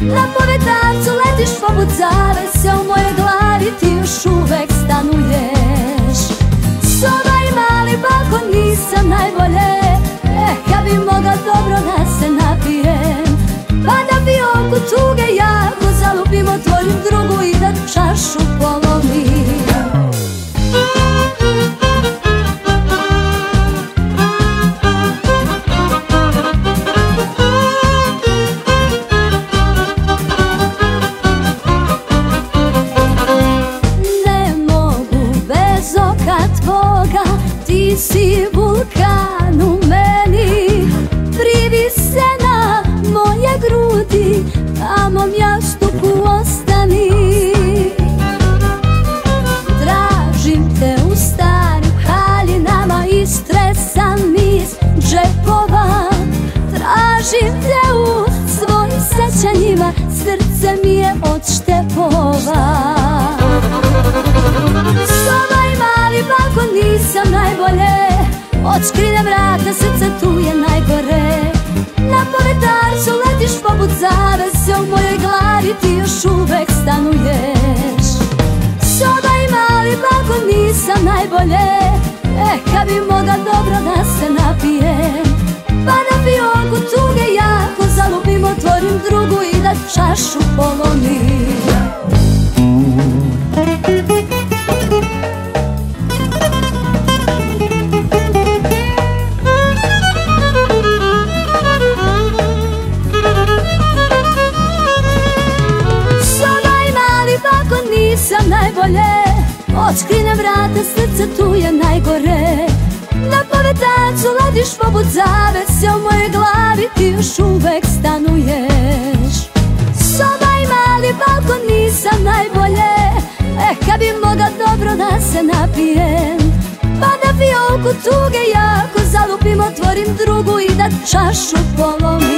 Na povetarcu letiš poput zavese, u mojoj glavi ti još uvek stanuješ. Soba i mali balkon, nisam najbolje, kad bi mogla dobro da se napijem, pa da fioku tuge jako zalupim, otvorim drugu i da čašu polomim. Ti si vulkan u meni, privi se na moje grudi, na mom jastuku ostani. Tražim te u starim haljinama, istresam iz džepova. Tražim te u svojim sećanjima, srce mi je od štepova. Soba i mali balkon, nisam najbolje, od škrine vrata srce tu je najgore. Na povetarcu letiš poput zavese, u mojoj glavi ti još uvek stanuješ. Soba i mali balkon, nisam najbolje, kad bi mogla dobro da se napijem, pa na fioku tuge jako zalupim, otvorim drugu i da čašu polomim. Nisam najbolje, od škrine vrata srce tu je najgore. Na povetarcu letiš poput zavese, u mojoj glavi ti još uvek stanuješ. Soba i mali balkon, nisam najbolje, kad bi mogla dobro da se napijem, pa da fioku tuge jako zalupim, otvorim drugu i da čašu polomim.